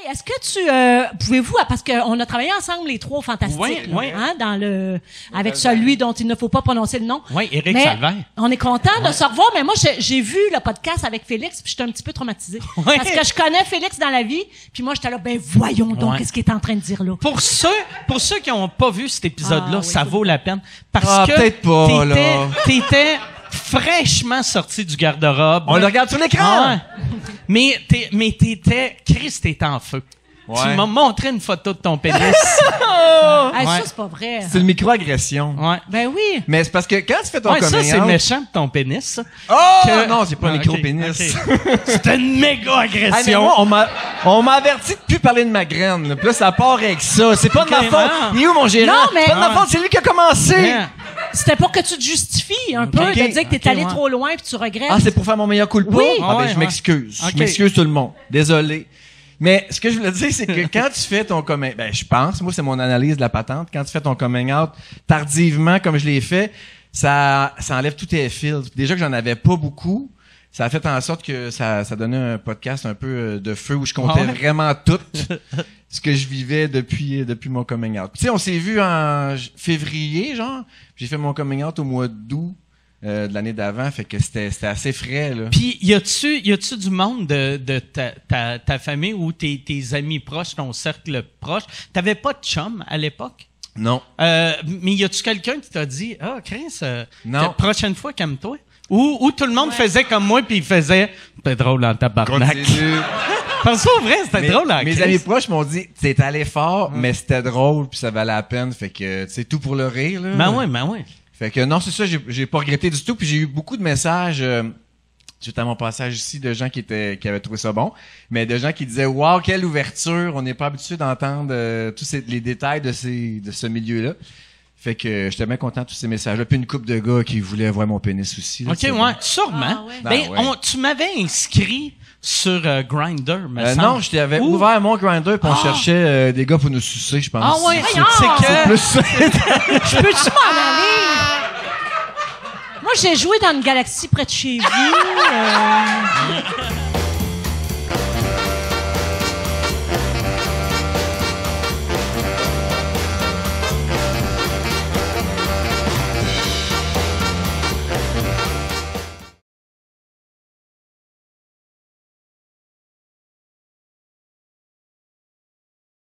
est-ce que pouvez-vous, parce qu'on a travaillé ensemble les trois au Fantastique, hein, avec celui dont il ne faut pas prononcer le nom. Oui, Éric Salvaire. On est content de se revoir, mais moi, j'ai vu le podcast avec Félix, puis j'étais un petit peu traumatisée. Ouais. Parce que je connais Félix dans la vie, puis moi, j'étais là, voyons donc, qu'est-ce qu'il est en train de dire là. Pour ceux qui n'ont pas vu cet épisode-là, ça vaut la peine. Parce que peut-être pas, t'étais fraîchement sorti du garde-robe. On le regarde sur l'écran! Ouais. Mais Chris, t'étais en feu. Ouais. Tu m'as montré une photo de ton pénis. Ça, c'est pas vrai. C'est une microagression. Ouais. Ben oui. Mais c'est parce que quand tu fais ton coming ça, c'est out- méchant de ton pénis, ça. Non, c'est pas un micro-pénis. Okay. C'était une méga agression. Hey, mais moi, on m'a averti de plus parler de ma graine. Là. Puis là, ça part avec ça. C'est pas de ma faute. Il est où mon gérant? Non, mais- C'est pas de ma faute, c'est lui qui a commencé. Yeah. C'était pour que tu te justifies un peu, de dire que t'es allé trop loin puis tu regrettes. Ah, c'est pour faire mon meilleur coup de Oui. je m'excuse. Ok. Je m'excuse tout le monde. Désolé. Mais ce que je voulais dire, c'est que quand tu fais ton coming... je pense, moi, c'est mon analyse de la patente. Quand tu fais ton coming out tardivement, comme je l'ai fait, ça enlève tous tes fils. Déjà que j'en avais pas beaucoup, ça a fait en sorte que ça donnait un podcast un peu de feu où je comptais vraiment tout ce que je vivais depuis mon coming out. Tu sais, on s'est vu en février, genre. J'ai fait mon coming out au mois d'août. De l'année d'avant, fait que c'était assez frais, là. Puis, y a-tu du monde de ta famille ou tes amis proches, ton cercle proche? T'avais pas de chum à l'époque? Non. Mais y a-tu quelqu'un qui t'a dit, Chris, non. Prochaine fois, calme-toi? Ou tout le monde faisait comme moi puis il faisait, c'est drôle en tabarnak. Parce que vrai, c'était drôle en Mes amis proches m'ont dit, t'es allé fort, mais c'était drôle puis ça valait la peine, fait que, c'est tout pour le rire, là. Ben ouais. Fait que non, c'est ça, j'ai pas regretté du tout. Puis j'ai eu beaucoup de messages suite à mon passage ici de gens qui avaient trouvé ça bon, mais de gens qui disaient waouh, quelle ouverture, on n'est pas habitué d'entendre tous les détails de ce milieu-là. Fait que j'étais bien content de tous ces messages-là. Puis une couple de gars qui voulaient voir mon pénis aussi. Là, OK, ouais, sûrement. Ah, ouais. Tu m'avais inscrit sur Grindr, me semble. Non, je t'avais ouvert mon Grindr puis on cherchait des gars pour nous sucer, je pense. Ah ouais, c'est plus ça. Je peux-tu m'en aller? Moi, j'ai joué dans une galaxie près de chez vous.